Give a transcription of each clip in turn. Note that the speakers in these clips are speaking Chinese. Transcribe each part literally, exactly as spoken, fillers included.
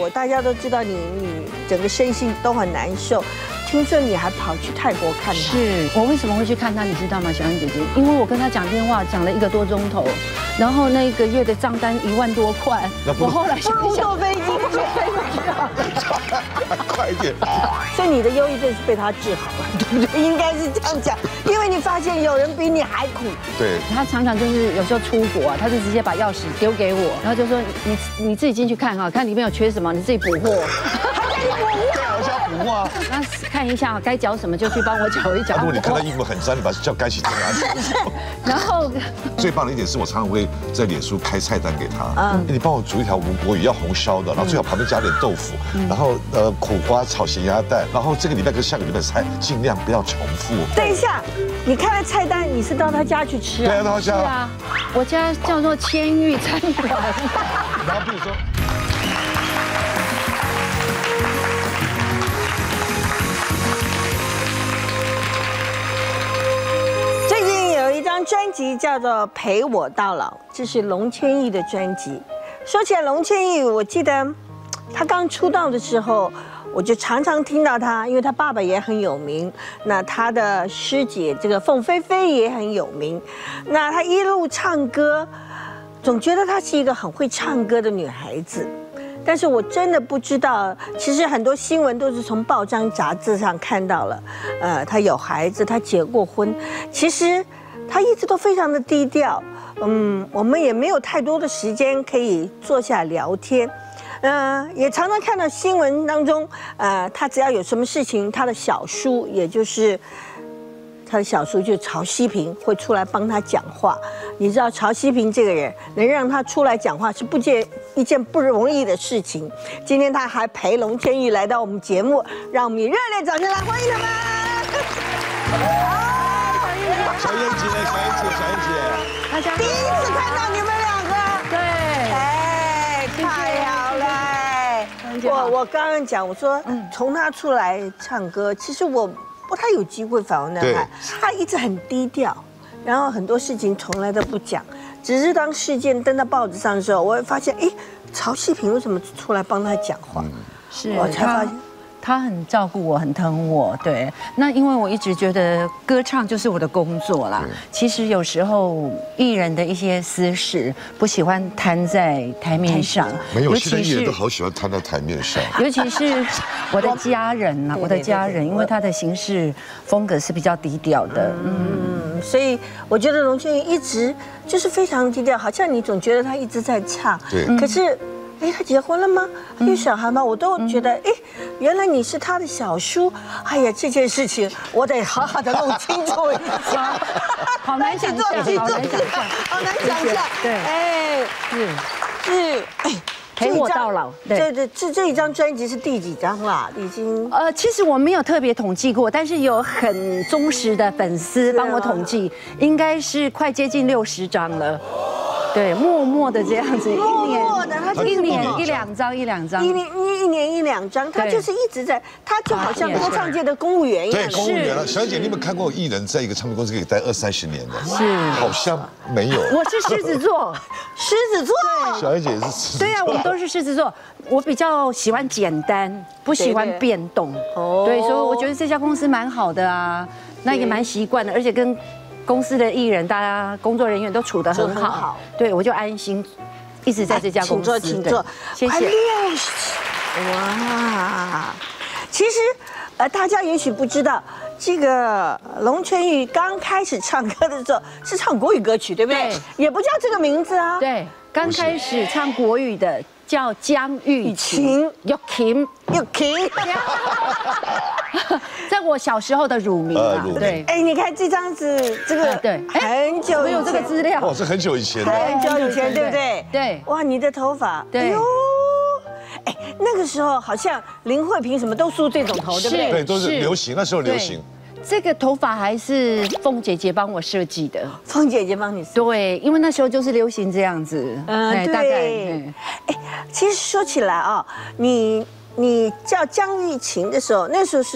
我，大家都知道你你整个身心都很难受。听说你还跑去泰国看他？ 是我为什么会去看他？你知道吗，小燕姐姐？因为我跟他讲电话讲了一个多钟头，然后那一个月的账单一万多块，我后来想一想， 坐飞机去飞过去啊， 快一点！ 所以你的忧郁症是被他治好了，对不对？应该是这样讲，因为你发现有人比你还苦。 对， 他常常就是有时候出国啊，他就直接把钥匙丢给我，然后就说你你自己进去看哈，看里面有缺什么，你自己补货。 对啊，我想要补啊。 那看一下该缴什么就去帮我缴一缴。 如果你看到衣服很脏，你把叫该洗净拿去。 然后最棒的一点是我常常会在脸书开菜单给他，嗯，你帮我煮一条无国鱼，要红烧的，然后最好旁边加点豆腐，然后呃苦瓜炒咸鸭蛋，然后这个礼拜跟下个礼拜菜尽量不要重复。 等一下，你看了菜单，你是到他家去吃啊？ 对啊，到他家。 是啊，我家叫做千玉餐馆。 然后比如说。 专辑叫做《陪我到老》，这是龙千亿的专辑。说起来，龙千亿，我记得他刚出道的时候，我就常常听到他，因为他爸爸也很有名，那他的师姐这个凤飞飞也很有名。那他一路唱歌，总觉得她是一个很会唱歌的女孩子。但是我真的不知道，其实很多新闻都是从报章杂志上看到了。呃，她有孩子，她结过婚，其实。他一直都非常的低调，嗯，我们也没有太多的时间可以坐下聊天，呃，也常常看到新闻当中，呃，他只要有什么事情，他的小叔，也就是他的小叔，就是曹希平，会出来帮他讲话。你知道曹希平这个人，能让他出来讲话是不件一件不容易的事情。今天他还陪龙千亿来到我们节目，让我们以热烈掌声来欢迎他们。 小燕姐，小燕姐，小燕姐， 大家第一次看到你们两个， 对， 哎，太好了！我我刚刚讲，我说从他出来唱歌，其实我不太有机会访问他，他一直很低调，然后很多事情从来都不讲，只是当事件登到报纸上的时候，我会发现，哎，曹希平为什么出来帮他讲话？ 是， 我才发现。 他很照顾我，很疼我，对。那因为我一直觉得歌唱就是我的工作啦。其实有时候艺人的一些私事不喜欢摊在台面上， 没有，现在艺人都好喜欢摊在台面上。 尤其是我的家人呐，我的家人，因为他的行事风格是比较低调的， 嗯，所以我觉得龙千亿一直就是非常低调，好像你总觉得他一直在唱， 对， 可是。哎，他结婚了吗？有小孩吗？我都觉得，哎，原来你是他的小叔。哎呀，这件事情我得好好的弄清楚一下。 好难想象，好难想象， 好难想象。 对， 哎，是是，哎， 陪我到老。 对对，这这一张专辑是第几张啦？已经呃，其实我没有特别统计过，但是有很忠实的粉丝帮我统计，应该是快接近六十张了。对，默默的这样子，一年一年一两张，一两张， 一年一一年一两张，他就是一直在，他就好像歌唱界的公务员一样。 对，公务员了。小燕姐，你有没有看过艺人在一个唱片公司可以待二三十年的？ 是， 好像没有。 我是狮子座， 狮子座。 小燕姐也是狮子座。 对啊，我们都是狮子座。我比较喜欢简单，不喜欢变动。哦。对，所以我觉得这家公司蛮好的啊，那也蛮习惯的，而且跟。公司的艺人，大家工作人员都处得很好，对我就安心，一直在这家公司。 请坐，请坐， 谢谢。 哇，其实，呃，大家也许不知道，这个龙千亿刚开始唱歌的时候是唱国语歌曲，对不对？也不叫这个名字啊。 对，刚开始唱国语的叫江玉琴，玉琴， 玉琴。 在我小时候的乳名啊，对， 哎，你看这张是这个，对，很久没有这个资料， 哦，是很久以前的， 很久以前，对不对？ 对， 哇，你的头发， 对， 哎，那个时候好像林慧萍什么都梳这种头，对不对？ 对，都是流行，那时候流行。 这个头发还是凤姐姐帮我设计的， 凤姐姐帮你设计， 对，因为那时候就是流行这样子， 嗯，对。哎，其实说起来啊，你。你叫江玉琴的时候，那时候是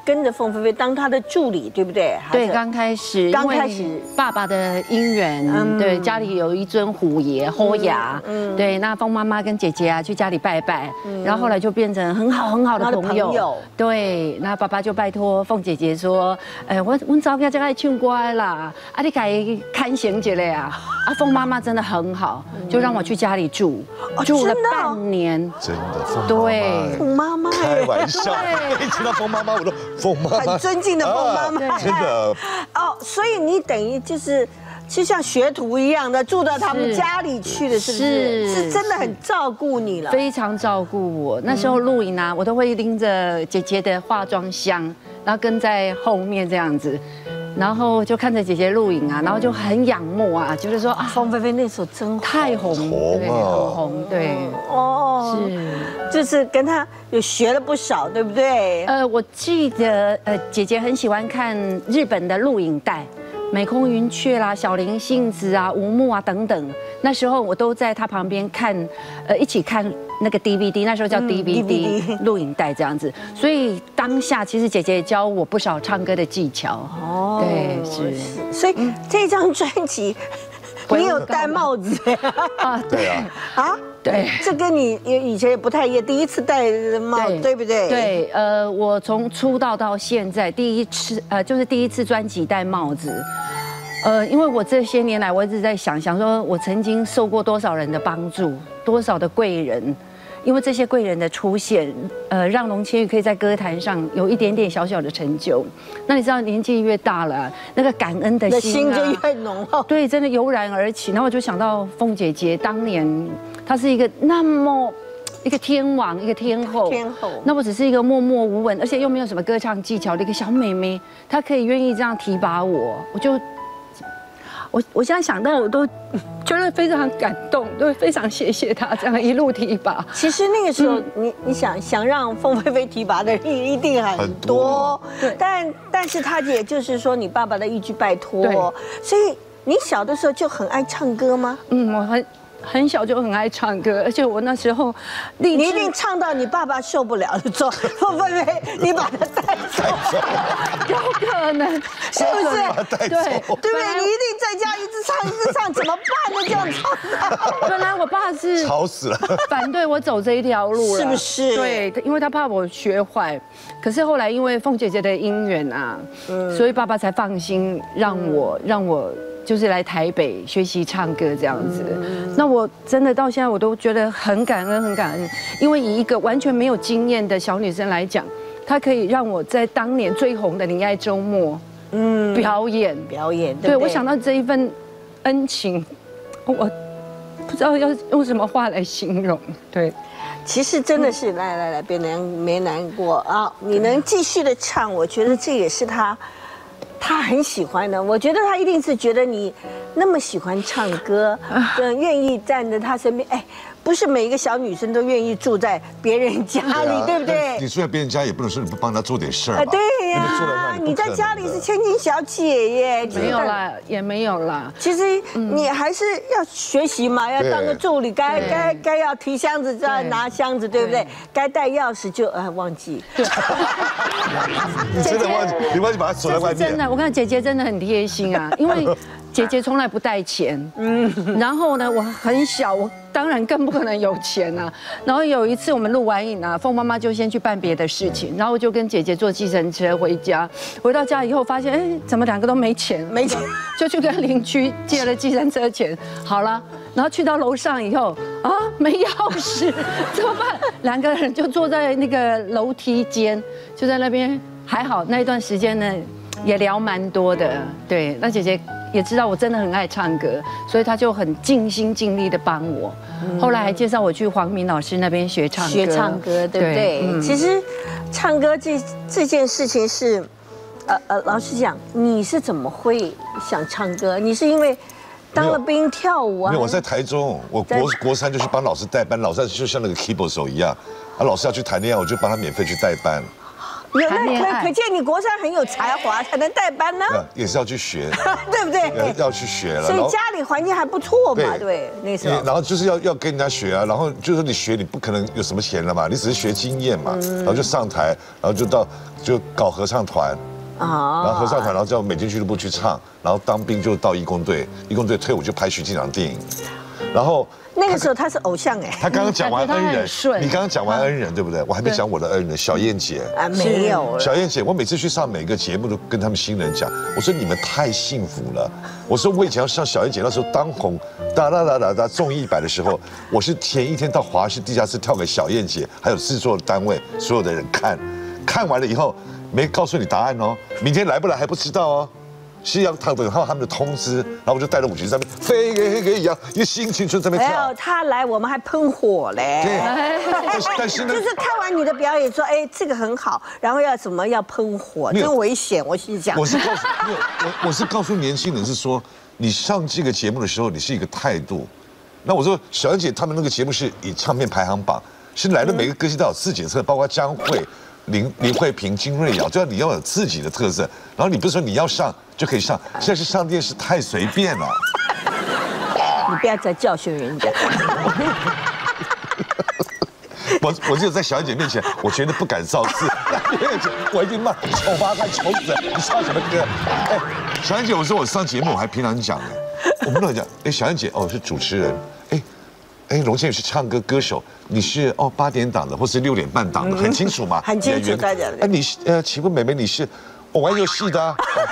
跟着凤飞飞当她的助理，对不对？ 对，刚开始， 刚开始爸爸的姻缘，对，家里有一尊虎爷后牙，对，那凤妈妈跟姐姐啊去家里拜拜，然后后来就变成很好很好的朋友，对，那爸爸就拜托凤姐姐说，哎，我我早家就爱唱歌啦，啊，你该看行节了呀，啊，凤妈妈真的很好，就让我去家里住，住了半年， 真的，凤妈妈， 对， 凤妈妈， 开玩笑，一听到凤妈妈，我都凤妈妈， 很尊敬的凤妈妈， 真的， 哦，所以你等于就是。就像学徒一样的住到他们家里去的，是不是？是真的很照顾你了， 非常照顾我。那时候露营啊，我都会拎着姐姐的化妆箱，然后跟在后面这样子，然后就看着姐姐露营啊，然后就很仰慕啊，就是说啊， 凤飞飞那时候真太红，对，很红，对， 哦，是，就是跟她有学了不少，对不对？ 呃，我记得呃，姐姐很喜欢看日本的录影带。美空云雀啦、小林幸子啊、吴木啊等等，那时候我都在他旁边看，呃，一起看那个 D V D， 那时候叫 D V D 录影带这样子。所以当下其实姐姐教我不少唱歌的技巧。哦，对，是。 所以这张专辑，你有戴帽子啊？对啊。 啊？对，这跟你以前也不太一样，第一次戴帽，对不对？ 对，呃，我从出道到现在，第一次呃，就是第一次专辑戴帽子，呃，因为我这些年来我一直在想，想说我曾经受过多少人的帮助，多少的贵人，因为这些贵人的出现，呃，让龙千羽可以在歌坛上有一点点小小的成就。那你知道年纪越大了，那个感恩的心、啊、 心就越浓厚， 对，真的油然而起。然后我就想到凤姐姐当年。她是一个那么一个天王，一个天后， 天后。 那我只是一个默默无闻，而且又没有什么歌唱技巧的一个小妹妹，她可以愿意这样提拔我，我就，我我现在想到我都觉得非常感动，都非常谢谢她这样一路提拔。 其实那个时候，你你想想让凤飞飞提拔的人一定很多，对，但但是她也就是说你爸爸的一句拜托，所以你小的时候就很爱唱歌吗？ 嗯，我很。很小就很爱唱歌，而且我那时候， 你一定唱到你爸爸受不了的时候，凤飞飞，你把他带走， 有可能， 是不是？对，对不对？你一定在家一直唱一直唱，怎么办呢？这样唱。 本来我爸是吵死了， 反对我走这一条路了， 是不是？ 对，因为他怕我学坏。可是后来因为凤姐姐的姻缘啊，所以爸爸才放心让我让我。就是来台北学习唱歌这样子，那我真的到现在我都觉得很感恩，很感恩，因为以一个完全没有经验的小女生来讲，她可以让我在当年最红的《你爱周末》嗯表演表演， 对我想到这一份恩情，我不知道要用什么话来形容。对， 其实真的是来来来，别难没难过啊，你能继续的唱，我觉得这也是她。他很喜欢的，我觉得他一定是觉得你那么喜欢唱歌，嗯，愿意站在他身边。哎，不是每一个小女生都愿意住在别人家里，对不对？ 你住在别人家也不能说你不帮他做点事儿吧？ 对呀，你在家里是千金小姐耶， 没有啦，也没有啦。 其实你还是要学习嘛，要当个助理，该该该要提箱子就要拿箱子，对不对？该带钥匙就呃忘记。 你真的忘记，你忘记把它锁在外面。 真的，我看姐姐真的很贴心啊，因为姐姐从来不带钱，嗯，然后呢，我很小，我当然更不可能有钱啊。然后有一次我们录完影啊，凤妈妈就先去办别的事情，然后我就跟姐姐坐计程车回家。回到家以后发现，哎，怎么两个都没钱？没钱，就去跟邻居借了计程车钱。好了，然后去到楼上以后啊，没钥匙，怎么办？两个人就坐在那个楼梯间，就在那边。还好那一段时间呢，也聊蛮多的。对，那姐姐也知道我真的很爱唱歌，所以她就很尽心尽力的帮我。后来还介绍我去黄明老师那边学唱歌， 学唱歌，对不对？嗯、其实唱歌这这件事情是，呃呃，老实讲，你是怎么会想唱歌？你是因为当了兵跳舞啊？ 没有，我在台中，我国国三就去帮老师代班，老师就像那个 keyboard 手一样，啊，老师要去谈恋爱，我就帮他免费去代班。 有那可可见你国三很有才华，才能带班呢。 也是要去学， 对不对？ 要去学了。 所以家里环境还不错嘛，对，那时候。 然后就是要要跟人家学啊，然后就是你学，你不可能有什么钱了嘛，你只是学经验嘛，然后就上台，然后就到就搞合唱团。啊，然后合唱团，然后叫美军俱乐部去唱，然后当兵就到义工队，义工队退伍就拍徐静良电影，然后那个时候他是偶像哎。 他刚刚讲完恩人，你刚刚讲完恩人对不对？我还没讲我的恩人小燕姐啊，没有。 小燕姐，我每次去上每个节目都跟他们新人讲，我说你们太幸福了。我说我以前要上小燕姐那时候当红哒哒哒哒哒综艺版的时候，我是前一天到华视地下室跳给小燕姐，还有制作单位所有的人看，看完了以后。没告诉你答案哦，明天来不来还不知道哦，是要他等到他们的通知，然后我就带着舞曲在那边飞给给一样，一个新青春在那边跳。 没有他来，我们还喷火嘞。 对，但是呢， 就是看完你的表演说，哎，这个很好，然后要什么要喷火，真危险。我心讲， 我是告诉没有，我我是告诉年轻人是说，你上这个节目的时候，你是一个态度。那我说小燕姐他们那个节目是以唱片排行榜，是来的每个歌星都有自己的特色，包括江蕙。林林慧萍、金瑞瑶，就要你要有自己的特色，然后你不是说你要上就可以上，现在是上电视太随便了。 你不要再教训人家。 我我只有在小燕姐面前，我绝对不敢造次。我一定骂丑八怪、丑死人！你唱什么歌？哎，小燕姐，我说我上节目，我还平常讲呢，我不能讲。哎，小燕姐，哦，是主持人。哎。哎，龙千羽是唱歌歌手，你是哦八点档的，或是六点半档的，很清楚吗？ 很清楚，大家。 哎，你是呃，请问妹妹你是我玩游戏的啊？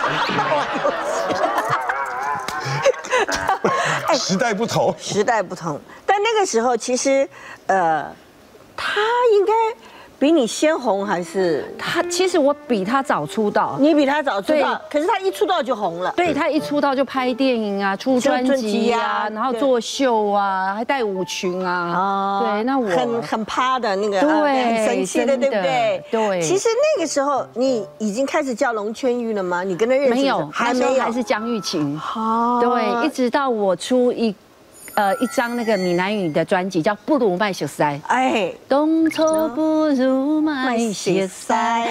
时代不同， 时代不同，但那个时候其实，呃，他应该。比你先红还是他？其实我比他早出道， 你比他早出道，可是他一出道就红了。 对，他一出道就拍电影啊，出专辑啊，然后做秀啊，还带舞裙啊。哦，对，那我很很趴的那个， 对， 很神奇的，对不对？ 对。 其实那个时候你已经开始叫龙千玉了吗？你跟他认识没有？ 还没有， 还是江玉琴。哦，对，一直到我出一。呃，一张那个闽南语的专辑叫《不如卖血塞》，哎，东错不如卖血塞。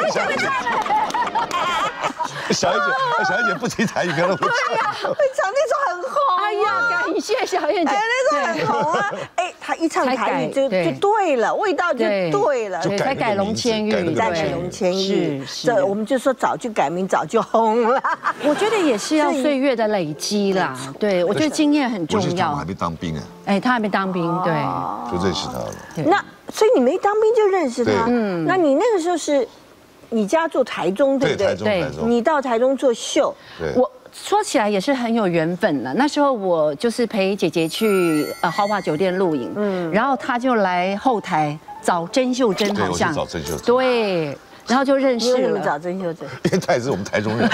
小燕姐，小燕姐不听台语歌都会唱。 对呀，会唱那首很红。 哎呀，感谢小燕姐， 哎，那首很红啊。哎，她一唱台语就就对了，味道就对了。 对，才改龙千玉， 再改龙千玉。是，这我们就说早就改名，早就红了。 我觉得也是要岁月的累积啦。对，我觉得经验很重要。 我还没当兵哎。 哎，他还没当兵，对， 就认识他了。 那所以你没当兵就认识他，嗯，那你那个时候是。你家住台中，对不对？ 对， 你到台中做秀， 我说起来也是很有缘分了。那时候我就是陪姐姐去呃豪华酒店录影，嗯，然后她就来后台找甄秀珍，好像找甄秀珍， 对，然后就认识了。 你怎么找甄秀珍？ 因为她也是我们台中人。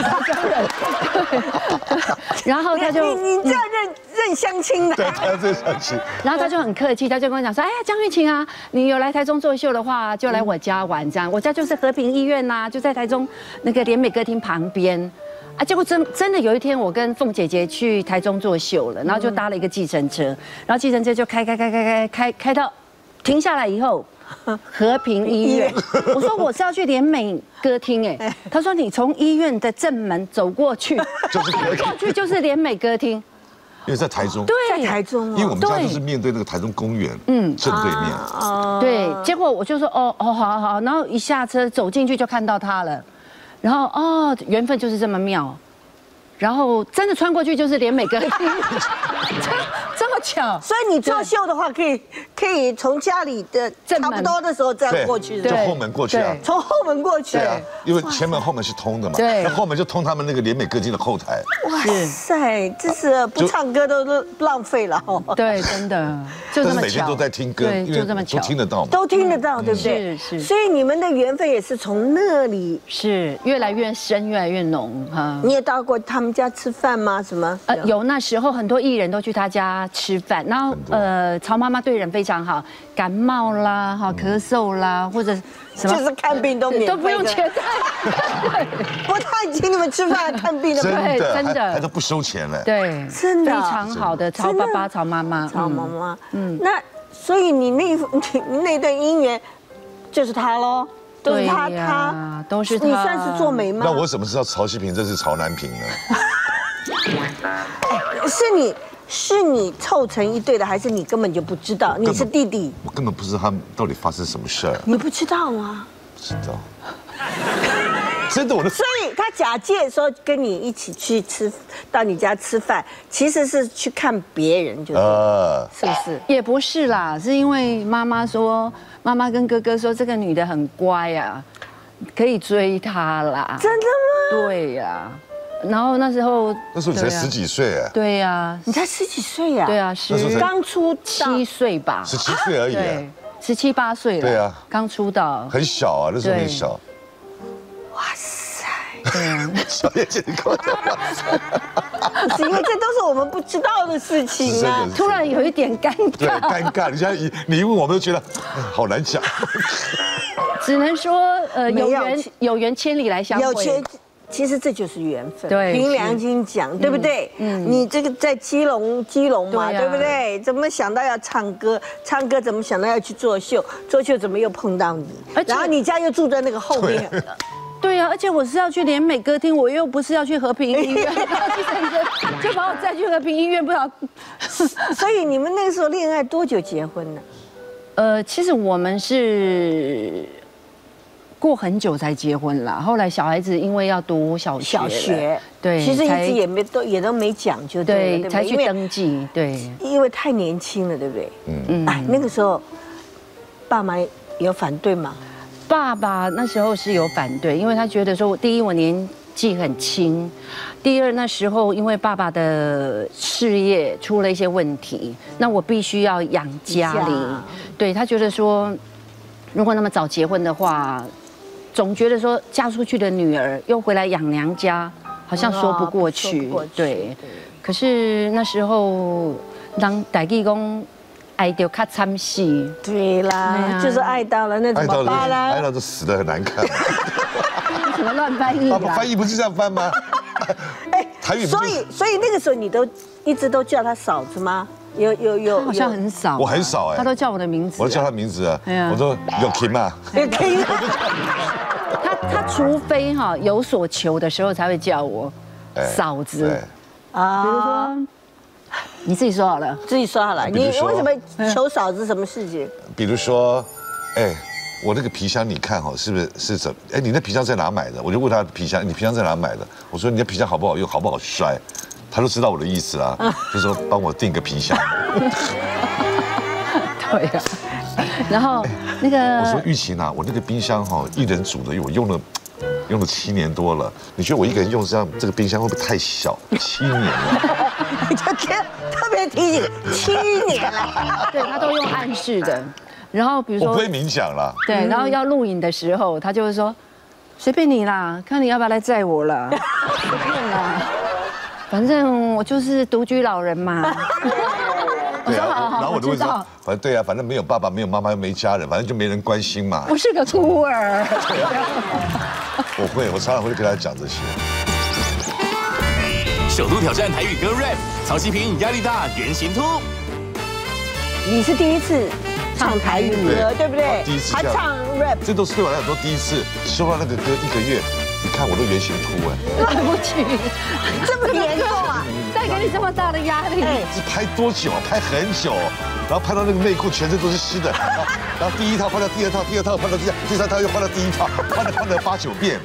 然后他就你你这样认认相亲的， 对，他要认相亲。 然后他就很客气，他就跟我讲说：“哎呀，江玉琴啊，你有来台中做秀的话，就来我家玩这样。我家就是和平医院呐，就在台中那个联美歌厅旁边。”啊，结果真真的有一天，我跟凤姐姐去台中做秀了，然后就搭了一个计程车，然后计程车就开开开开开开开到停下来以后。和平医院，我说我是要去联美歌厅哎，他说你从医院的正门走过去， 就是过去就是联美歌厅， 因为在台中， 对， 在台中， 因为我们家就是面对那个台中公园，嗯，正对面， 哦，对，结果我就说哦哦好好，然后一下车走进去就看到他了，然后哦缘分就是这么妙。然后真的穿过去就是联美歌厅，这么巧。 所以你做秀的话，可以可以从家里的差不多的时候这样过去， 就后门过去啊， 从后门过去啊，因为前门后门是通的嘛， 对， 那后门就通他们那个联美歌厅的后台。 哇塞，这是不唱歌都都浪费了哦。 对，真的，就这么巧。 每天都在听歌， 对，就这么巧， 都听得到嘛， 都听得到，对不对？ 是是。 所以你们的缘分也是从那里是越来越深，越来越浓哈。 你也到过他们家吃饭吗？什么？ 呃，有，那时候很多艺人都去他家吃饭，然后呃，曹妈妈对人非常好，感冒啦、哈咳嗽啦，或者什么， 就是看病都免都不用钱， 不太请你们吃饭看病的， 对， 真的， 他都不收钱了， 对， 真的非常好的曹爸爸、曹妈妈、 曹妈妈，嗯，那所以你那你那段姻缘就是他喽。 都是他对呀他都是他你算是做媒吗？ 那我怎么知道曹希平这是曹南平呢？ 是你是你凑成一对的，还是你根本就不知道？你是弟弟， 我根本不知道他们到底发生什么事儿。 你不知道吗？ 不知道。真的，我的。 所以他假借说跟你一起去吃，到你家吃饭，其实是去看别人，就是、呃、是不是？ 也不是啦，是因为妈妈说，妈妈跟哥哥说这个女的很乖啊，可以追她啦。 真的吗？ 对呀。然后那时候， 那时候你才十几岁哎。 对呀， 你才十几岁呀？ 对啊，十刚出七岁吧， 十七岁而已。 对，十七八岁了。 对啊， 刚出道， 很小啊，那时候很小。 哇塞！ 对啊， 小叶姐，你跟我讲哇塞， 是因为这都是我们不知道的事情啊。 突然有一点尴尬。 对，尴尬。你现在一你一问我们，都觉得好难讲。 只能说，呃，有缘有缘千里来相会。 其实这就是缘分， 对， 凭良心讲，对不对？嗯，你这个在基隆，基隆嘛，对不对？怎么想到要唱歌？唱歌怎么想到要去作秀？作秀怎么又碰到你？然后你家又住在那个后面。 对呀，而且我是要去联美歌厅，我又不是要去和平医院，就把我再去和平医院，不知道。 所以你们那个时候恋爱多久结婚呢？ 呃，其实我们是。过很久才结婚啦，后来小孩子因为要读小学， 小学对， 其实一直也没都也都没讲就对了， 才去登记，对， 因为太年轻了，对不对？嗯嗯，哎，那个时候爸妈有反对吗？ 爸爸那时候是有反对，因为他觉得说，第一我年纪很轻，第二那时候因为爸爸的事业出了一些问题，那我必须要养家里，对他觉得说，如果那么早结婚的话。总觉得说嫁出去的女儿又回来养娘家，好像说不过去。对，可是那时候让台语讲爱到较惨死。 对啦，就是爱到了，那怎么办啦？ 爱到就死得很难看。 什么乱翻译？ 翻译不是这样翻吗？ 哎，台语。所以，所以那个时候你都一直都叫她嫂子吗？有有有， 好像很少。 我很少哎， 他都叫我的名字。 我都叫他名字啊，我说有 Kim 啊。 有 Kim。 他他除非哈有所求的时候才会叫我嫂子啊，比如说你自己说好了， 自己说好了，你为什么求嫂子什么事情？ 比如说，哎，我那个皮箱你看哈，是不是是怎？哎，你那皮箱在哪买的？我就问他皮箱，你皮箱在哪买的？我说你的皮箱好不好用，好不好摔？他都知道我的意思啊，就说帮我订个皮箱。 对呀。然后那个我说玉琴啊，我那个冰箱哈，一人煮的，我用了用了七年多了，你觉得我一个人用这样这个冰箱会不会太小？七年了， 你就特别提醒七年了。 对他都用暗示的，然后比如说我不会明讲啦。 对，然后要录影的时候，他就会说随便你啦，看你要不要来载我了，随便啦，反正我就是独居老人嘛。 对啊，然后我就会说，反正对啊，反正没有爸爸，没有妈妈，又没家人，反正就没人关心嘛。 我是个孤儿。 对啊，我会，我常常会跟他讲这些。 首度挑战台语歌 rap， 曹希平压力大，原型突。 你是第一次唱台语歌，对不对？ 第一次。 还唱 rap， 这都是对我来讲都第一次。收到那个歌一个月，你看我都原型突哎。对不起， 这么严重啊！ 带给你这么大的压力， 这拍多久？拍很久，然后拍到那个内裤全身都是湿的，然后第一套换到第二套，第二套换到第第三套又换到第一套，换了换了八九遍。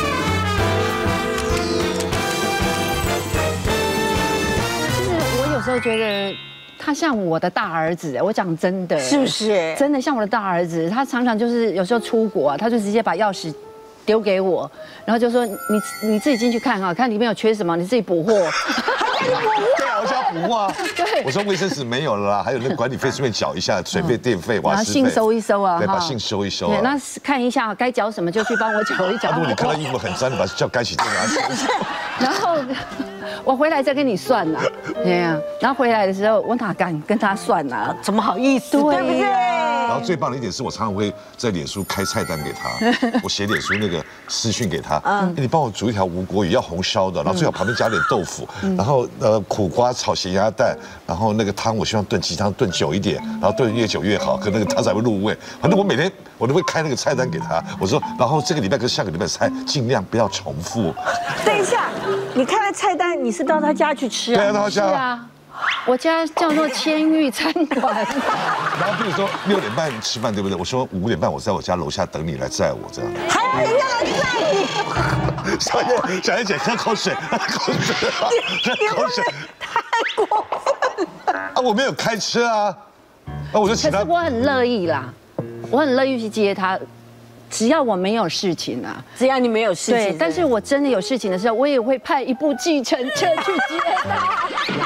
其实我有时候觉得他像我的大儿子，我讲真的， 是不是？ 真的像我的大儿子，他常常就是有时候出国啊，他就直接把钥匙丢给我，然后就说你你自己进去看啊，看里面有缺什么，你自己补货。 对啊，我就要补货啊。对，我说卫生纸没有了啦，还有那个管理费顺便缴一下，水费、电费、瓦斯费。 信收一收啊， 对，把信收一收。 对，那看一下该缴什么就去帮我缴一缴。 如果你看到衣服很脏，你把叫干洗店给他收。 然后我回来再跟你算啦。对呀，然后回来的时候我哪敢跟他算啊？ 怎么好意思？对不对？ 然后最棒的一点是我常常会在脸书开菜单给他，我写脸书那个私讯给他，嗯，你帮我煮一条无国鱼，要红烧的，然后最好旁边加点豆腐，然后呃苦瓜炒咸鸭蛋，然后那个汤我希望炖鸡汤炖久一点，然后炖越久越好，可那个汤才会入味。反正我每天我都会开那个菜单给他，我说，然后这个礼拜跟下个礼拜菜尽量不要重复。 等一下，你开了菜单，你是到他家去吃啊？ 对啊，到他家。 是啊。我家叫做千玉餐馆。 然后比如说六点半吃饭，对不对？我说五点半我在我家楼下等你来载我，这样。 还要人家来载你？ 小叶，小叶姐喝口水，喝口水，喝口水， 太过分了啊！我没有开车啊，那我就请他。 可是我很乐意啦，我很乐意去接他。只要我没有事情啊， 只要你没有事情， 对。但是我真的有事情的时候，我也会派一部计程车去接他。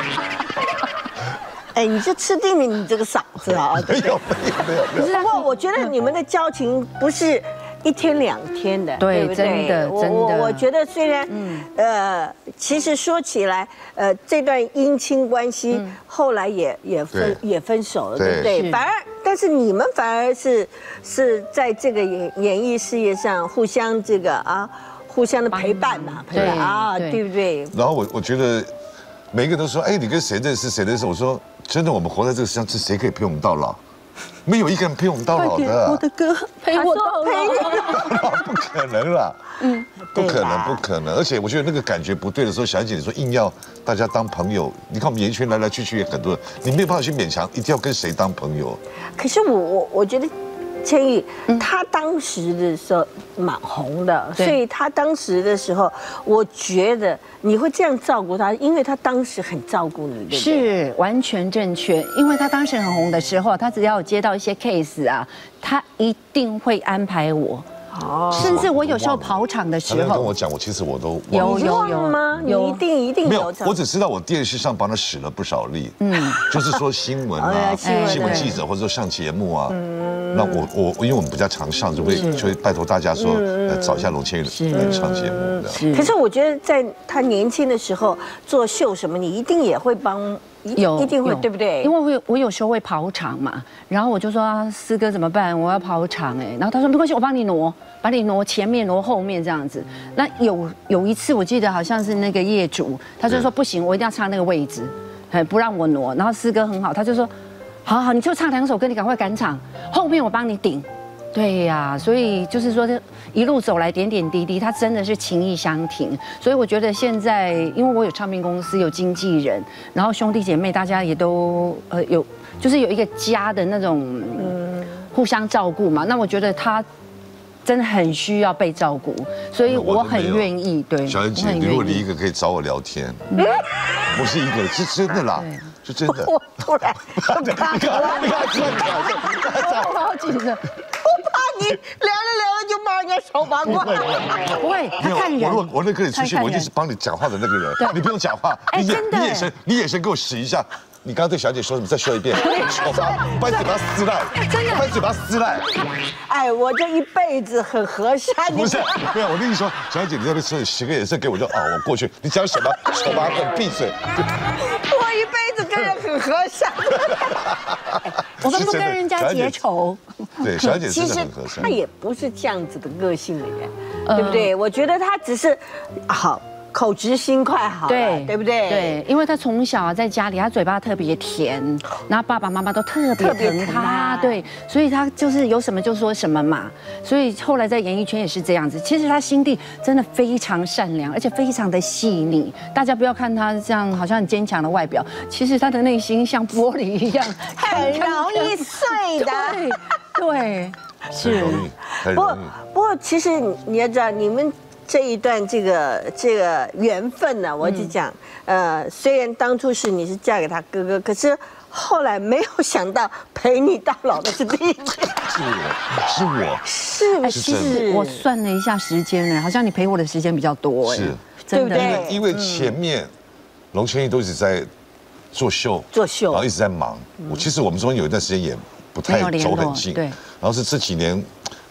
哎，你就吃定了你这个嫂子啊！ 没有没有没有没有。 不过我觉得你们的交情不是一天两天的，对不对？ 真的真的。 我我觉得虽然，嗯，呃，其实说起来，呃，这段姻亲关系后来也也分也分手了，对不对？反而，但是你们反而是是在这个演演艺事业上互相这个啊，互相的陪伴嘛，陪伴啊，对不对？ 然后我我觉得。每一个都说，哎，你跟谁认识？谁认识？我说，真的，我们活在这个世上，是谁可以陪我们到老？没有一个人陪我们到老的。 我的歌陪我到老， 不可能啦，嗯，不可能，不可能。而且我觉得那个感觉不对的时候，小姐你说硬要大家当朋友，你看我们演艺圈来来去去也很多人，你没有办法去勉强一定要跟谁当朋友。 可是我我我觉得。千玉，他当时的时候蛮红的，所以他当时的时候，我觉得你会这样照顾他，因为他当时很照顾你，对不对？ 是完全正确，因为他当时很红的时候，他只要有接到一些 case 啊，他一定会安排我。哦，甚至我有时候跑场的时候， 他跟我讲，我其实我都有有有吗？你一定一定有。 没有，我只知道我电视上帮他使了不少力，嗯，就是说新闻啊，新闻记者或者说上节目啊，那我我因为我们比较常上，就会就会拜托大家说，呃，找一下龙千玉来上节目的。 可是我觉得在他年轻的时候做秀什么，你一定也会帮。有一定会对不对？ 因为我有我有时候会跑场嘛，然后我就说啊，师哥怎么办？我要跑场哎，然后他说没关系，我帮你挪，把你挪前面挪后面这样子。那有有一次我记得好像是那个业主，他就说不行，我一定要唱那个位置，哎不让我挪。然后师哥很好，他就说好好你就唱两首歌，你赶快赶场，后面我帮你顶。对呀，所以就是说，一路走来点点滴滴，他真的是情义相挺。所以我觉得现在，因为我有唱片公司，有经纪人，然后兄弟姐妹大家也都呃有，就是有一个家的那种嗯互相照顾嘛。那我觉得他真的很需要被照顾，所以我很愿意。对， 小燕姐，你如果你一个可以找我聊天，不是一个，是真的啦。就真的， 我突然你看，你看，你看， 我好紧张， 我怕你聊着聊着就把人家手拔过来。 不会，他看人。 我如果我那跟你出去，我一定是帮你讲话的那个人，你不用讲话，你眼你眼神你眼神给我使一下。你刚刚对小姐说什么？再说一遍，丑八，把嘴巴撕烂，真的，把嘴巴撕烂。 哎，我这一辈子很和善。 不是，没有，我跟你说，小姐，你在那说，使个眼色给我就哦，我过去。你讲什么？丑八怪，闭嘴。 我一辈子跟人很和善。 我们不跟人家结仇。 对，小姐真的很和善。 她也不是这样子的个性的人，对不对？我觉得她只是好。口直心快好，对对不对？ 对，因为他从小啊在家里，他嘴巴特别甜，然后爸爸妈妈都特别疼他，对，所以他就是有什么就说什么嘛。所以后来在演艺圈也是这样子。其实他心地真的非常善良，而且非常的细腻。大家不要看他这样好像很坚强的外表，其实他的内心像玻璃一样， 很容易碎的。 对，对， 是。 不过不过，其实你要知道，你们。这一段这个这个缘分呢，我就讲，呃，虽然当初是你是嫁给他哥哥，可是后来没有想到陪你到老的是弟弟。 是我，是我， 是不是？ 其实我算了一下时间呢，好像你陪我的时间比较多， 是， 真的。 因为因为前面龙千玉都一直在做秀， 做秀， 然后一直在忙。我其实我们中间有一段时间也不太走很近，对。然后是这几年。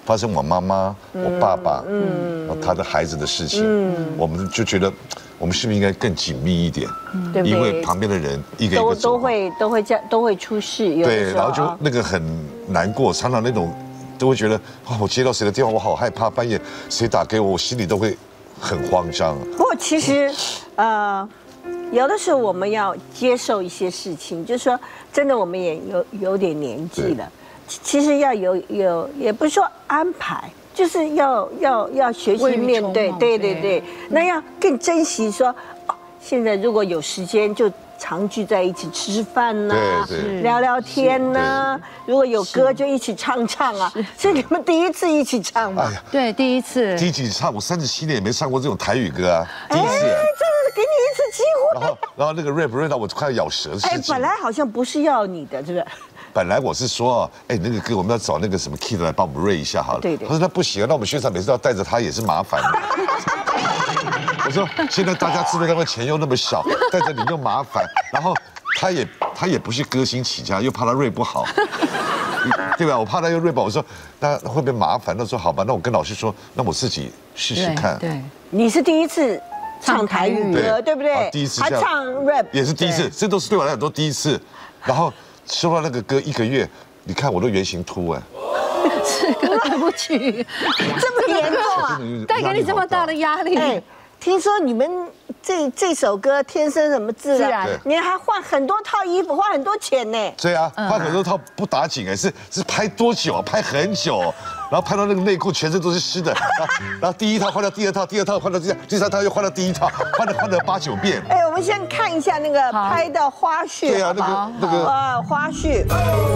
发生我妈妈、我爸爸，嗯，他的孩子的事情，嗯，我们就觉得我们是不是应该更紧密一点？对不对？因为旁边的人一个一个都都会都会这样都会出事， 对，然后就那个很难过，常常那种都会觉得哇，我接到谁的电话，我好害怕，半夜谁打给我，我心里都会很慌张。 不过其实，呃。有的时候我们要接受一些事情，就是说，真的我们也有有点年纪了，其实要有有，也不是说安排，就是要要要学习面对，对对对，那要更珍惜说，哦，现在如果有时间就常聚在一起吃饭呐，聊聊天呐，如果有歌就一起唱唱啊。是你们第一次一起唱吗？ 对，第一次。 第一起唱，我三十七年也没唱过这种台语歌啊，第一次。 给你一次机会， 然后，然后那个 rap rap 到我快要咬舌的事情。 哎，本来好像不是要你的，是不是？ 本来我是说，哎，那个歌我们要找那个什么 kid 来帮我们 rap 一下好了。对对。他说他不行啊，那我们宣传每次都要带着他也是麻烦的。我说现在大家制作单位钱又那么小，带着你又麻烦，然后他也他也不是歌星起家，又怕他 rap 不好，对吧？我怕他又 rap 不好，我说那会不会麻烦？他说好吧，那我跟老师说，那我自己试试看。 对， 你是第一次。唱台语歌，对不对？ 第一次还唱 rap， 也是第一次，这都是对我来讲都第一次。然后收到那个歌一个月，你看我都原型秃哎， 是歌对不起， 这么严重啊， 带给你这么大的压力。 哎，听说你们这这首歌天生什么自然，你还换很多套衣服，花很多钱呢。 对啊，换很多套不打紧哎，是是拍多久？拍很久。然后拍到那个内裤全身都是湿的，然后然后第一套换到第二套，第二套换到第三，第三套又换到第一套，换了换了八九遍。 哎，我们先看一下那个拍的花絮。 对啊，那个那个啊花絮。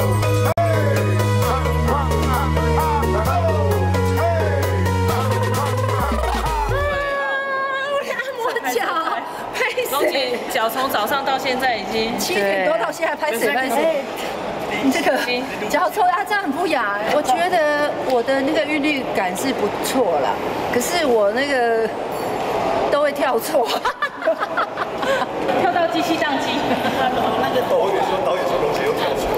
我脚，拍谁？龙姐脚从早上到现在已经七点多到现在拍谁拍谁？这个脚抽啊，这样很不雅。我觉得我的那个韵律感是不错啦，可是我那个都会跳错， 跳到机器宕机。 那个导演说，导演说龙姐又跳错。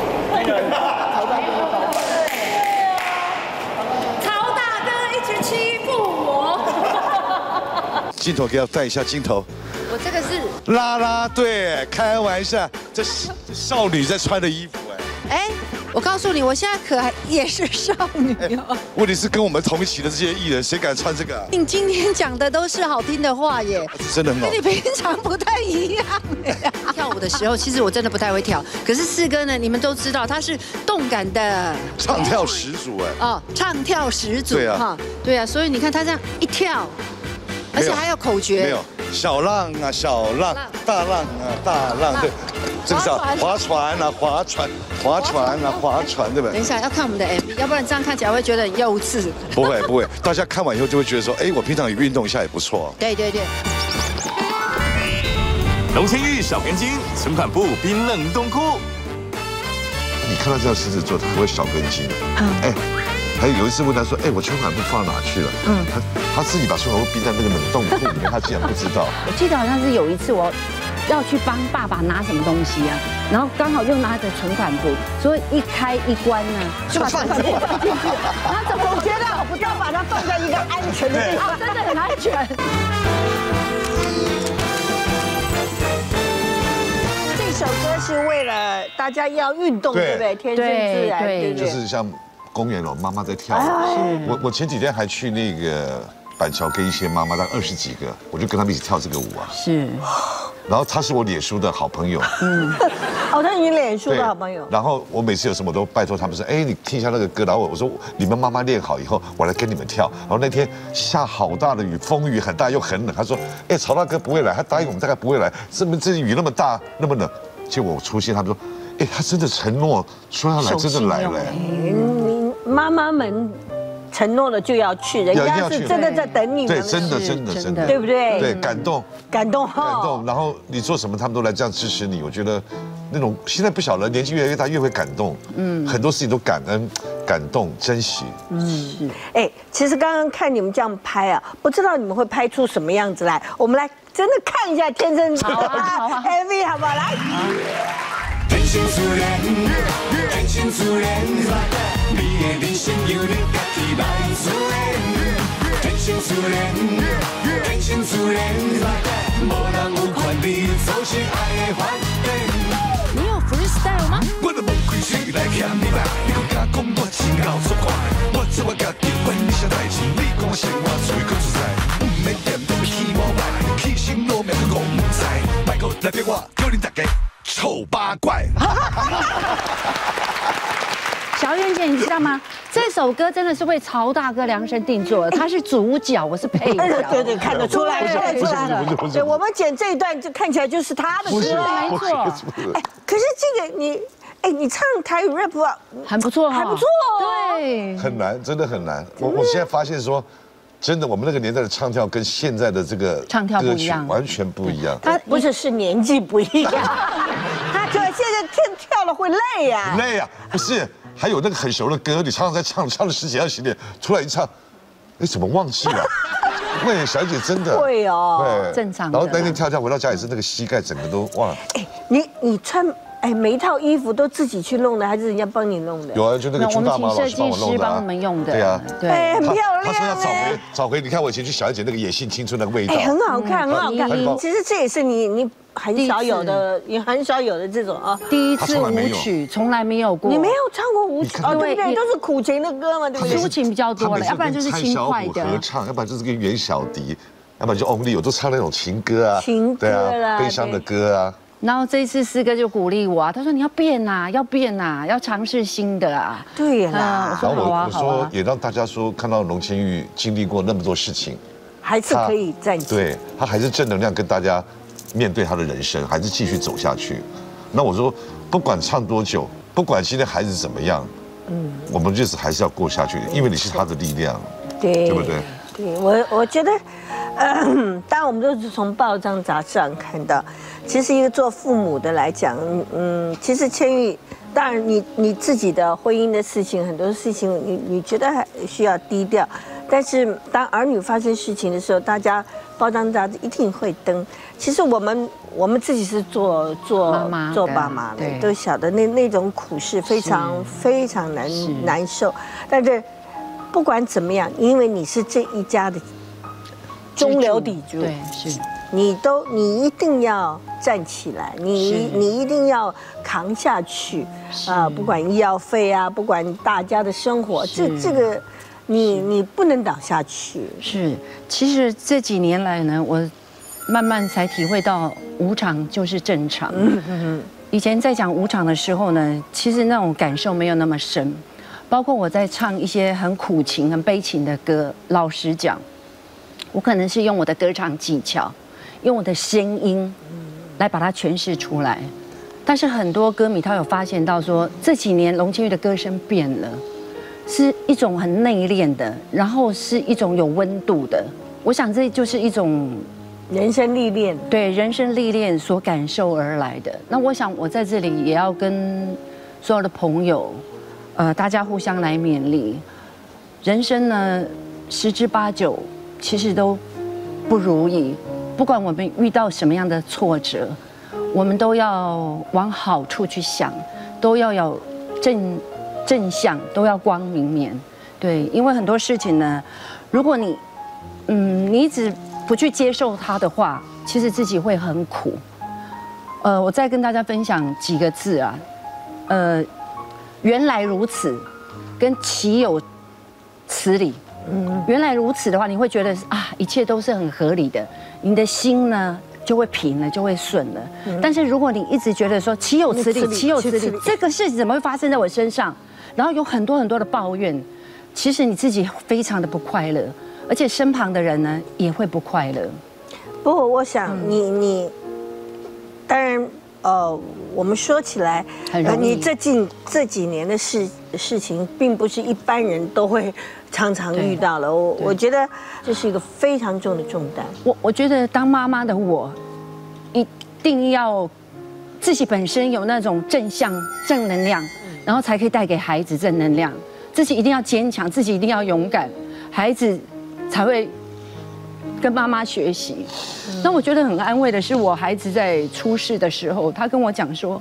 曹大哥一直欺负我。 镜头给他带一下镜头。 我这个是啦啦队，开玩笑，这少女在穿的衣服。 哎，我告诉你，我现在可还也是少女哦。 问题是跟我们同一期的这些艺人，谁敢穿这个啊？ 你今天讲的都是好听的话耶， 真的很好。 跟你平常不太一样呀。跳舞的时候，其实我真的不太会跳，可是四哥呢，你们都知道他是动感的， 唱跳始祖哎。 哦，唱跳始祖哈，对啊，所以你看他这样一跳，而且还有口诀。 没有，小浪啊小浪，大浪啊大浪，对。这个叫划船啊，划船，划船啊，划船，对不对？ 等一下要看我们的 M V， 要不然这样看起来会觉得很幼稚。 不会不会，大家看完以后就会觉得说，哎，我平常也运动一下也不错。 对对对。 龙千玉少根筋，存款部冰冷冻库。 你看到这样狮子座，他不会少根筋的。哎，还有一次问他说，哎，我存款部放到哪去了？嗯，他他自己把存款部冰在那个冷冻库里面，他竟然不知道。 我记得好像是有一次我。要去帮爸爸拿什么东西啊？然后刚好又拿着存款簿，所以一开一关呢，就把存款簿放进去。然后怎么我觉得我不要把它放在一个安全的地方，真的很安全。 这首歌是为了大家要运动，对不对？天生自然，对对。 就是像公园哦，妈妈在跳。我我前几天还去那个板桥跟一些妈妈，大概二十几个，我就跟他们一起跳这个舞啊。 是。 然后他是我脸书的好朋友， 嗯，哦，他是你脸书的好朋友。 然后我每次有什么我都拜托他们说，哎，你听一下那个歌，然后我说你们妈妈练好以后，我来跟你们跳。然后那天下好大的雨，风雨很大又很冷，他说，哎，曹大哥不会来，他答应我们大概不会来，这么这雨那么大那么冷，结果我出现，他们说，哎，他真的承诺说要来，真的来了。 你妈妈们。承诺了就要去，人家是真的在等你们。 对，真的真的真的， 对不对？ 对，感动， 感动， 感动。然后你做什么，他们都来这样支持你。我觉得那种现在不晓得，年纪越来越大越会感动。嗯，很多事情都感恩、感动、珍惜。 嗯，哎，其实刚刚看你们这样拍啊，不知道你们会拍出什么样子来。我们来真的看一下《天生自然》M V 好不好？来。 生自然，天生自然，你的人生由你家己来自然，天生自然，天生自然，无人有权利造成爱的反应。 你有 freestyle 吗？ 我都无开嘴来欠你吧，你搁敢讲我真够作怪，我做我家己管你啥代志，你讲我生活最搁自在，不免惦都起毛白，起心落命都讲唔知，别个来逼我，叫你大家臭八怪。 小燕姐，你知道吗？这首歌真的是为曹大哥量身定做的，他是主角，我是配角。 对对，看得出来，看得出来了。 不是对，我们剪这一段就看起来就是他的歌， 没错。 哎，可是这个你，哎，你唱台语 rap 啊， 很不错， 还不错。 对， 很难，真的很难。我我现在发现说，真的，我们那个年代的唱跳跟现在的这个唱跳不一样， 完全不一样。 他不是是年纪不一样，他就现在跳跳了会累呀， 累啊，不是。还有那个很熟的歌，你常常在唱，唱了十几二十年，突然一唱，哎，怎么忘记了？会，小姐真的会哦， 对， 正常。 然后那天跳跳回到家也是那个膝盖整个都哇。 哎，你你穿哎每一套衣服都自己去弄的，还是人家帮你弄的？ 有啊，就那个朱大妈老师帮我弄的， 帮我们用的。 对啊， 对，很漂亮。 他说要找回找回，你看我以前去小燕姐那个野性青春那个味道， 哎，很好看，很好看。其实这也是你你。很少有的，也很少有的这种啊。 第一次舞曲从来没有过。 你没有唱过舞曲啊？对不对？都是苦情的歌嘛，对不对？ 抒情比较多了，要不然就是轻快的合唱，要不然就是跟袁小迪，要不然就翁立友，都唱那种情歌啊， 情歌啦， 悲伤的歌啊。 然后这一次师哥就鼓励我啊，他说你要变呐，要变呐，要尝试新的啊。 对啦， 然后我我说也让大家说看到龙千玉经历过那么多事情， 还是可以站起来。 对他还是正能量跟大家。面对他的人生，还是继续走下去。那我说，不管唱多久，不管今天孩子怎么样，嗯，我们日子还是要过下去，因为你是他的力量， 对， 对不对？ 对我，我觉得，呃，当然我们都是从报章杂志上看到，其实一个做父母的来讲，嗯，其实千玉，当然你你自己的婚姻的事情，很多事情你你觉得还需要低调，但是当儿女发生事情的时候，大家报章杂志一定会登。其实我们我们自己是做做做爸妈的，都晓得那那种苦是非常非常难难受。但是不管怎么样，因为你是这一家的中流砥柱， 对，是你都你一定要站起来，你你一定要扛下去啊！不管医药费啊，不管大家的生活，这这个你你不能倒下去。 是，其实这几年来呢，我。慢慢才体会到无常就是正常。以前在讲无常的时候呢，其实那种感受没有那么深。包括我在唱一些很苦情、很悲情的歌，老实讲，我可能是用我的歌唱技巧，用我的声音来把它诠释出来。但是很多歌迷他有发现到说，这几年龙千玉的歌声变了，是一种很内敛的，然后是一种有温度的。我想这就是一种。 人生历练， 对人生历练所感受而来的。那我想，我在这里也要跟所有的朋友，呃，大家互相来勉励。人生呢，十之八九其实都不如意。不管我们遇到什么样的挫折，我们都要往好处去想，都要有正正向，都要光明面。对，因为很多事情呢，如果你，嗯，你一直。不去接受它的话，其实自己会很苦。呃，我再跟大家分享几个字啊，呃，原来如此，跟岂有此理。嗯，原来如此的话，你会觉得啊，一切都是很合理的，你的心呢就会平了，就会顺了。嗯、但是如果你一直觉得说岂有此理，岂有此理，这个事情怎么会发生在我身上？然后有很多很多的抱怨，其实你自己非常的不快乐。而且身旁的人呢也会不快乐。 不过我想你你，当然呃，我们说起来，呃，你这近这几年的事事情，并不是一般人都会常常遇到了。我我觉得这是一个非常重的重担。 我我觉得当妈妈的我，一定要自己本身有那种正向正能量，然后才可以带给孩子正能量。自己一定要坚强，自己一定要勇敢，孩子。才会跟妈妈学习。那我觉得很安慰的是，我孩子在出事的时候，他跟我讲说：“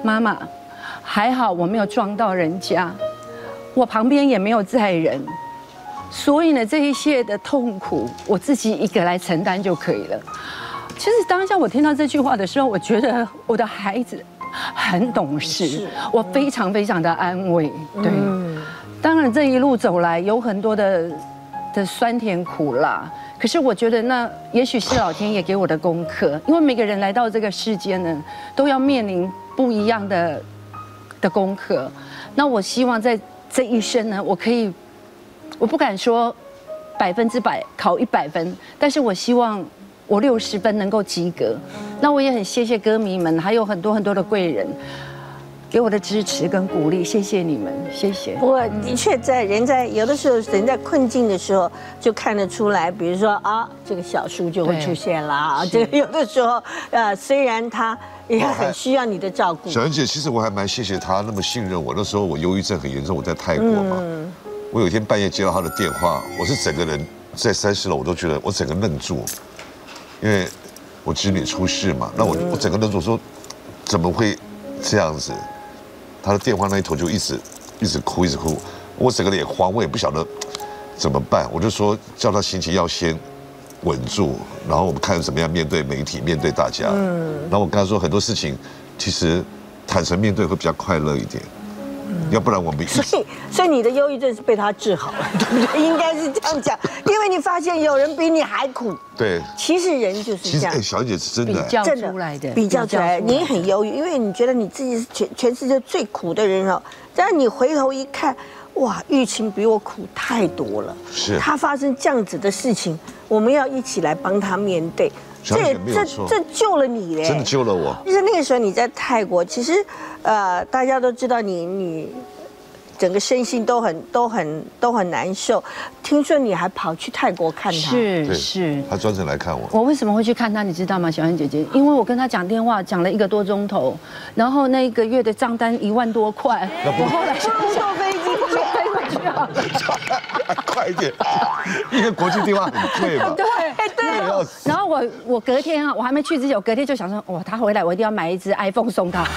妈妈，还好我没有撞到人家，我旁边也没有载人，所以呢，这一切的痛苦我自己一个来承担就可以了。其实当下我听到这句话的时候，我觉得我的孩子很懂事，我非常非常的安慰。对，当然这一路走来有很多的的酸甜苦辣。可是我觉得那也许是老天爷给我的功课，因为每个人来到这个世间呢，都要面临不一样的的功课。那我希望在这一生呢，我可以，我不敢说百分之百考一百分，但是我希望我六十分能够及格。那我也很谢谢歌迷们，还有很多很多的贵人。给我的支持跟鼓励，谢谢你们，谢谢。 不过的确在人在有的时候人在困境的时候就看得出来，比如说啊，这个小叔就会出现了啊，这个有的时候呃，虽然他也很需要你的照顾。 小妍姐，其实我还蛮谢谢他那么信任我。那时候我忧郁症很严重，我在泰国嘛，嗯、我有一天半夜接到他的电话，我是整个人在三十楼，我都觉得我整个愣住，因为我侄女出事嘛，那我我整个愣住，说怎么会这样子？他的电话那一头就一直一直哭，一直哭，我整个脸慌，我也不晓得怎么办，我就说叫他心情要先稳住，然后我们看怎么样面对媒体，面对大家。嗯，然后我跟他说很多事情，其实坦诚面对会比较快乐一点，要不然我们所以所以你的忧郁症是被他治好了，对不对？应该是这样讲，因为你发现有人比你还苦。对，其实人就是这样。 哎，小姐是真的比较出来的， 比较出来，你很忧郁，因为你觉得你自己是全全世界最苦的人哦。但是你回头一看，哇，玉琴比我苦太多了。是，他发生这样子的事情，我们要一起来帮他面对。这这这救了你嘞， 真的救了我。 就是那个时候你在泰国，其实呃，大家都知道你你。整个身心都很都很都很难受，听说你还跑去泰国看他， 是是， 他专程来看我。 我为什么会去看他？你知道吗，小燕姐姐？因为我跟他讲电话讲了一个多钟头，然后那一个月的账单一万多块，我后来想坐飞机就飞过去啊， 快一点，因为国际电话很贵嘛。 对对。然后我我隔天啊，我还没去之前，我隔天就想说，哇，他回来我一定要买一只 iPhone 送他。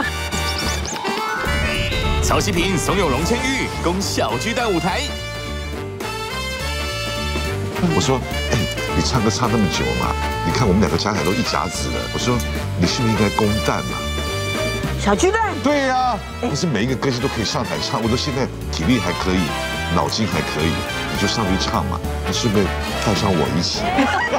曹希平怂恿龙千玉攻小巨蛋舞台。 我说，哎，你唱歌唱那么久嘛，你看我们两个加起来都一甲子了。我说，你是不是应该攻蛋嘛？ 小巨蛋？ 对呀，不是每一个歌星都可以上台唱。我说现在体力还可以，脑筋还可以，你就上去唱嘛。你顺便带上我一起。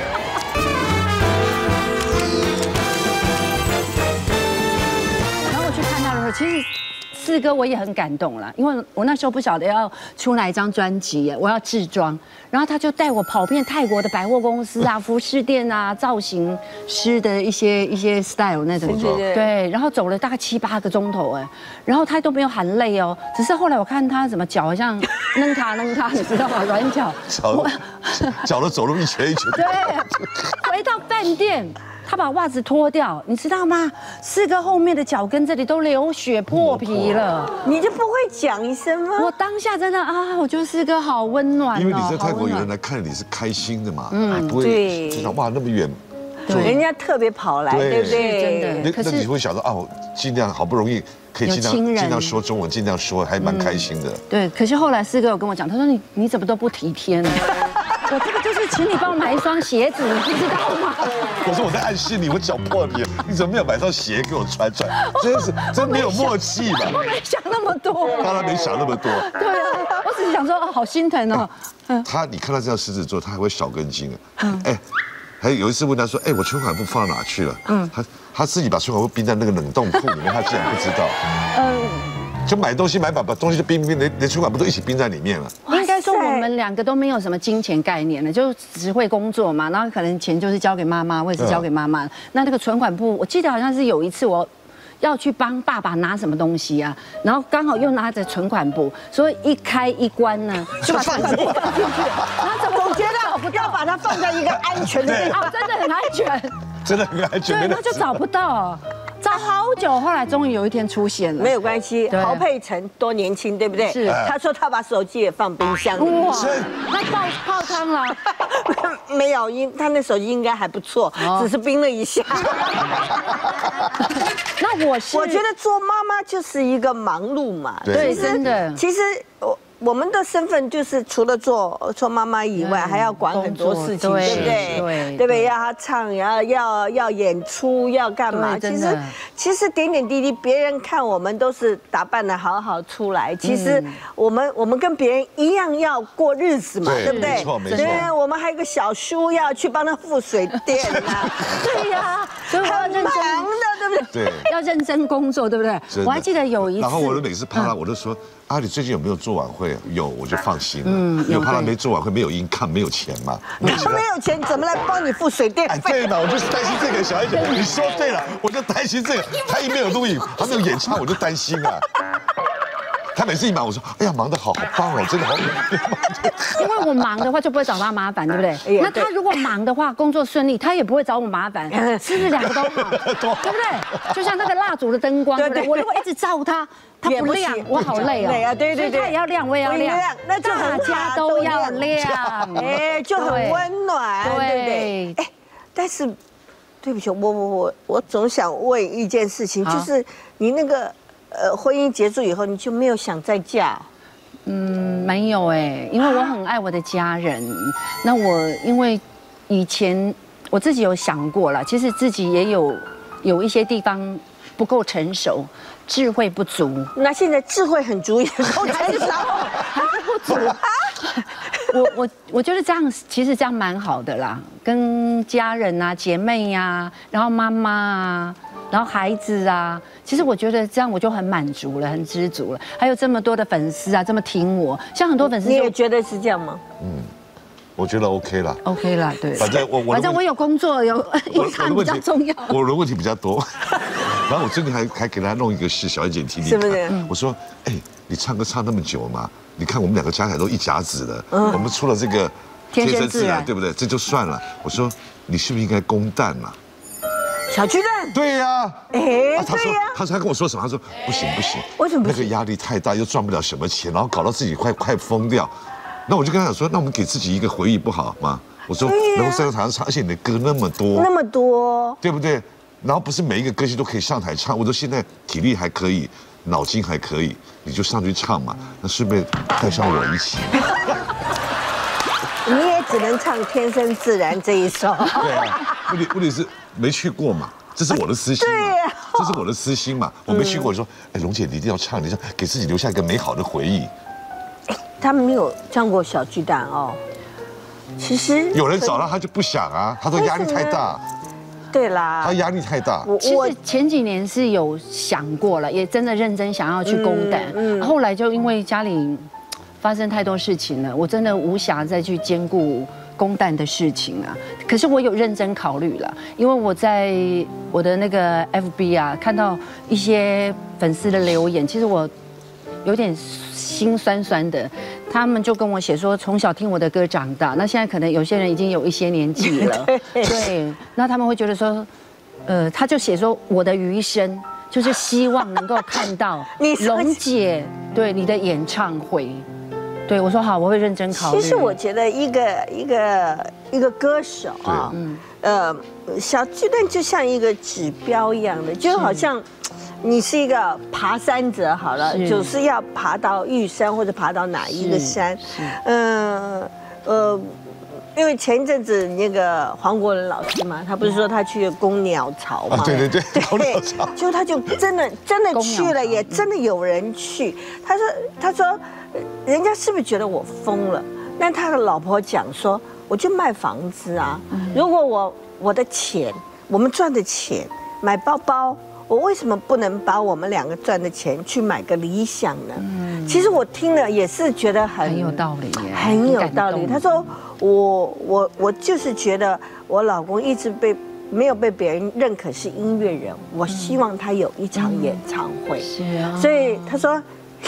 然后我去看他的时候，其实。四哥我也很感动啦，因为我那时候不晓得要出哪一张专辑，我要制装，然后他就带我跑遍泰国的百货公司啊、服饰店啊、造型师的一些一些 style 那种，对，然后走了大概七八个钟头哎，然后他都没有喊累哦，只是后来我看他怎么脚好像扔他扔他，你知道吗？软脚， 脚脚都走路一圈一圈。 对，回到饭店。他把袜子脱掉，你知道吗？四哥后面的脚跟这里都流血破皮了， 你就不会讲一声吗？ 我当下真的啊，我觉得四哥好温暖哦。 因为你在泰国有人来看你是开心的嘛，嗯，不会知道哇那么远， 对，人家特别跑来，对不对？ 真的。 那那你会想到啊，我尽量好不容易可以尽量尽量说中文，尽量说，还蛮开心的。 对，可是后来四哥有跟我讲，他说你你怎么都不体贴呢？我这个就是请你帮我买一双鞋子，你不知道吗？ 我说我在暗示你，我脚破皮，你怎么没有买双鞋给我穿穿？真是真没有默契吧？ 我没想那么多， 当然没想那么多。 对啊，我只是想说，哦，好心疼哦。 他，你看他这样狮子座，他还会少根筋啊。哎，还有一次问他说，哎，我存款簿放哪去了？嗯，他他自己把存款簿冰在那个冷冻库里面，他竟然不知道。嗯。就买东西买把把东西就冰冰，连连存款簿都一起冰在里面了。 应该说我们两个都没有什么金钱概念了，就只会工作嘛，然后可能钱就是交给妈妈，或者是交给妈妈。那那个存款簿，我记得好像是有一次我要去帮爸爸拿什么东西啊，然后刚好又拿着存款簿，所以一开一关呢，就把存款簿放进去。然后怎么我觉得要把它放在一个安全的地方， 真的很安全， 真的很安全。 对，那就找不到。 找好久，后来终于有一天出现了。 没有关系， 对侯佩岑多年轻，对不对？ 是他说他把手机也放冰箱里。 哇，那泡泡汤了？ 没有，因他那手机应该还不错，只是冰了一下。 那我是， 我觉得做妈妈就是一个忙碌嘛。 对，真的。 其实我。我们的身份就是除了做做妈妈以外，还要管很多事情，对不对？对，对不对？要她唱，要要要演出，要干嘛？其实其实点点滴滴，别人看我们都是打扮的好好出来，其实我们我们跟别人一样要过日子嘛，对不对？ 没错没错。 对，我们还有个小叔要去帮他付水电啊，对呀， 所以我要认真的，对不对？ 对， 要认真工作，对不对？我还记得有一次， 然后我每次怕他，我就说。啊，你最近有没有做晚会？有，我就放心了。嗯，有怕他没做晚会，没有 income， 没有钱嘛？ 他没有钱，怎么来帮你付水电费？ 对嘛，我就是担心这个小孩子。你说对了，我就担心这个。他一没有录影，他没有演唱，我就担心啊。他每次一忙，我说：“哎呀，忙得好，好棒哦，真的好。” 因为我忙的话就不会找他麻烦，对不对？那他如果忙的话，工作顺利，他也不会找我麻烦，是不是两个都好？对不对？就像那个蜡烛的灯光，对不对？我如果一直照它。它不亮，我好累哦。 累啊，对对对， 它也要亮，我也要亮， 那就大家都要亮， 哎，就很温暖，对不对？哎，但是，对不起，我我我我总想问一件事情，就是你那个呃婚姻结束以后，你就没有想再嫁？ 嗯，没有哎，因为我很爱我的家人。那我因为以前我自己有想过了，其实自己也有有一些地方不够成熟。智慧不足， 那现在智慧很足，也够成熟， 还是不足啊？我我我觉得这样其实这样蛮好的啦，跟家人啊、姐妹呀、啊，然后妈妈啊，然后孩子啊，其实我觉得这样我就很满足了，很知足了。还有这么多的粉丝啊，这么挺我，像很多粉丝， 你也觉得是这样吗？ 嗯。我觉得 OK 了 ，OK 了，对。 反正我我反正我有工作，有income比较重要。 我的问题比较多，然后我最近还还给他弄一个事，小一姐听听看。我说，哎，你唱歌唱那么久嘛，你看我们两个加起来都一甲子的，我们出了这个天生自然， 对不对？这就算了。我说，你是不是应该公蛋嘛？ 小巨蛋。 对呀。 哎， 他说，他说他跟我说什么？他说不行不行， 为什么？ 那个压力太大，又赚不了什么钱，然后搞到自己快快疯掉。那我就跟他讲说，那我们给自己一个回忆不好吗？我说能够上台上唱，而且你的歌那么多， 那么多， 对不对？然后不是每一个歌星都可以上台唱，我说现在体力还可以，脑筋还可以，你就上去唱嘛。那顺便带上我一起。 你也只能唱《天生自然》这一首。 对啊，问题问题是没去过嘛，这是我的私心嘛，这是我的私心嘛，我没去过，我说，哎，龙姐你一定要唱，你要给自己留下一个美好的回忆。 他们没有唱过小巨蛋哦，其实有人找他，他就不想啊，他说压力太大。 对啦， 他压力太大。 我其实前几年是有想过了，也真的认真想要去公蛋，嗯，后来就因为家里发生太多事情了，我真的无暇再去兼顾公蛋的事情啊。可是我有认真考虑了，因为我在我的那个 F B 啊看到一些粉丝的留言，其实我有点心酸酸的。他们就跟我写说，从小听我的歌长大，那现在可能有些人已经有一些年纪了，对，那他们会觉得说，呃，他就写说我的余生就是希望能够看到龙姐对你的演唱会，对我说好，我会认真考虑。 其实我觉得一个一个一个歌手啊，呃，小巨蛋就像一个指标一样的，就好像。你是一个爬山者好了，就是要爬到玉山或者爬到哪一个山，嗯呃，因为前一阵子那个黄国伦老师嘛，他不是说他去攻鸟巢嘛？ 对对对，攻鸟巢， 就他就真的真的去了，也真的有人去。他说他说，人家是不是觉得我疯了？但他的老婆讲说，我就卖房子啊，如果我我的钱，我们赚的钱买包包。我为什么不能把我们两个赚的钱去买个理想呢？嗯，其实我听了也是觉得很很有道理耶， 很有道理。他说我我我就是觉得我老公一直被没有被别人认可是音乐人，我希望他有一场演唱会。 是啊， 所以他说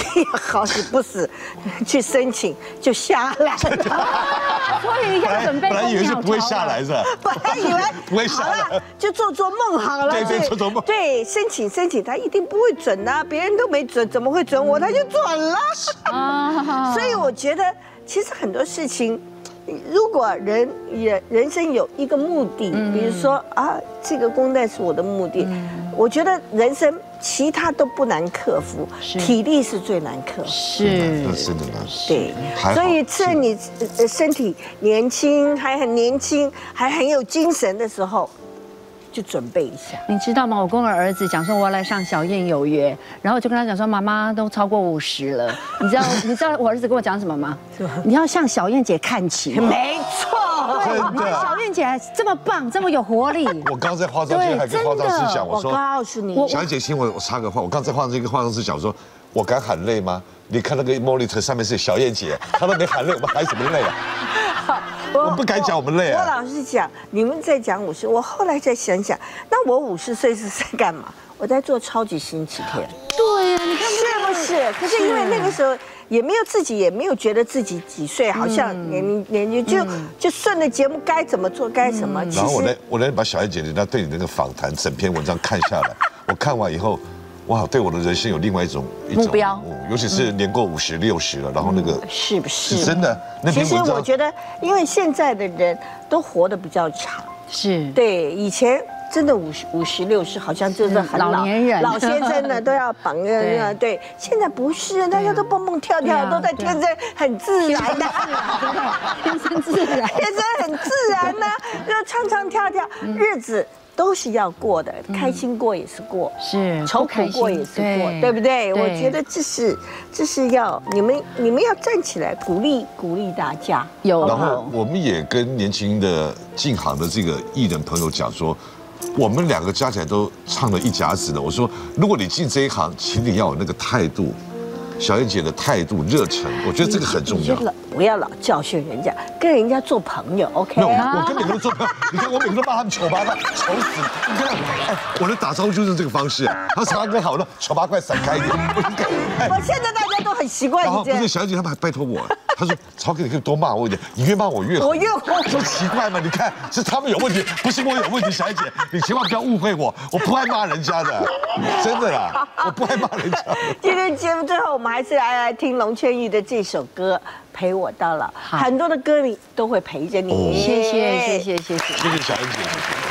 好死不死去申请就下来了。 所以要准备。 本来以为是不会下来是吧？ 本来以为不会下来， 就做做梦好了。 对对，做做梦。 对，申请申请，他一定不会准的，别人都没准，怎么会准我？他就准了。啊，所以我觉得其实很多事情。如果人人人生有一个目的，比如说啊，这个公贷是我的目的，我觉得人生其他都不难克服，体力是最难克服。 是， 那真的难。 对，所以趁你身体年轻，还很年轻，还很有精神的时候。就准备一下， 你知道吗？我跟我儿子讲说我要来上小燕有约，然后我就跟他讲说妈妈都超过五十了，你知道你知道我儿子跟我讲什么吗？你要向小燕姐看齐。 没错， 对，你看小燕姐这么棒，这么有活力。 我刚在化妆间还跟化妆师讲，我说， 我告诉你， 小燕姐，请我我插个话，我刚在化妆间跟化妆师讲说，我敢喊累吗？你看那个 monitor 上面是小燕姐，她都没喊累，我们喊什么累啊？我不敢讲我们累啊！ 我老实讲，你们在讲五十，我后来再想想，那我五十岁是在干嘛？我在做超级星期天。 对呀，你看是不是？可是因为那个时候也没有自己，也没有觉得自己几岁，好像年年年就就顺着节目该怎么做该什么。 然后我来我来把小燕姐人家对你那个访谈整篇文章看下来，我看完以后。哇，对我的人生有另外一种目标， 尤其是年过五十、六十了，然后那个是不是是真的？ 其实我觉得，因为现在的人都活得比较长， 是对以前真的五十五十六十好像就是很老年人、 老先生呢都要绑着，对，现在不是，大家都蹦蹦跳跳，都在天生很自然的， 天生自然， 天生很自然的，就唱唱跳跳，日子。都是要过的，开心过也是过， 是愁苦过也是过，对不对？我觉得这是这是要你们你们要站起来鼓励鼓励大家。 有， 然后我们也跟年轻的进行的这个艺人朋友讲说，我们两个加起来都唱了一甲子的。我说，如果你进这一行，请你要有那个态度。小燕姐的态度、热忱，我觉得这个很重要。 不要老教训人家，跟人家做朋友 ，OK？ 没有，我跟每个人做朋友。你看，我每个人都骂他们丑八怪，丑死！你看，哎，我的打招呼就是这个方式。他常常跟好了，丑八怪闪开一点。 我现在大家都很习惯你这样。 不是小燕姐，他们还拜托我，他说：“曹哥，你可以多骂我一点，你越骂我越好。” 我越好， 说奇怪吗？你看，是他们有问题，不是我有问题。小燕姐，你千万不要误会我，我不爱骂人家的，真的啦，我不爱骂人家。 今天节目最后，我们还是来来听龙千玉的这首歌《陪我到老》，很多的歌迷都会陪着你。 谢谢，谢谢，谢谢， 谢谢小燕姐。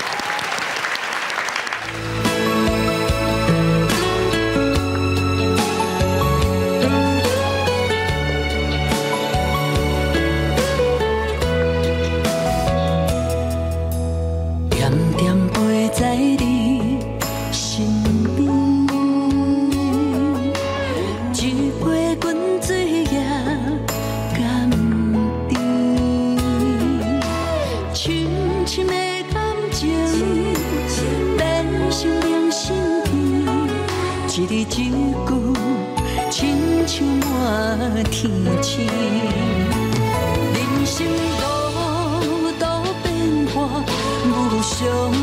一字一句，亲像满天星。人生路途变化无常，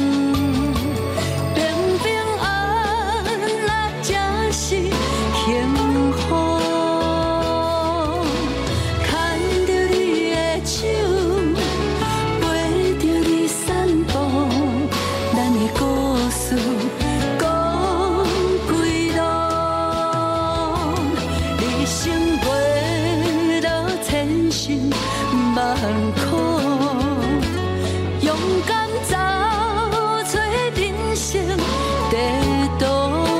平平安安才是幸福。牵着你的手，陪着你散步，咱的故事。万苦，勇敢走出人生地图。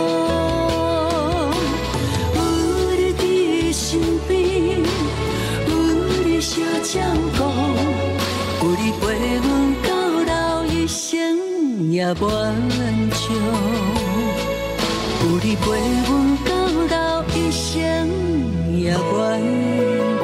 有你伫身边，有你相照顾，有你陪阮到老，一生也满足。有你陪阮到老，一生也满足。